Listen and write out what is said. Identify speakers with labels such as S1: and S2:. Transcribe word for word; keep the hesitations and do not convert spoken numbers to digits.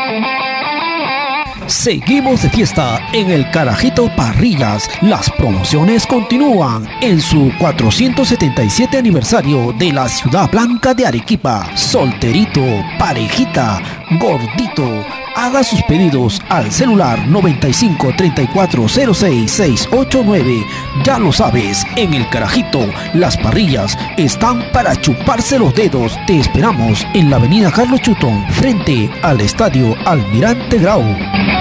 S1: Seguimos de fiesta en el Carajito Parrillas. Las promociones continúan en su cuatrocientos setenta y siete aniversario de la Ciudad Blanca de Arequipa. Solterito, parejita, gordito. Haga sus pedidos al celular noventa y cinco, treinta y cuatro, cero seis, seis ocho nueve. Ya lo sabes, en el Carajito, las parrillas están para chuparse los dedos. Te esperamos en la avenida Carlos Chutón, frente al estadio Almirante Grau.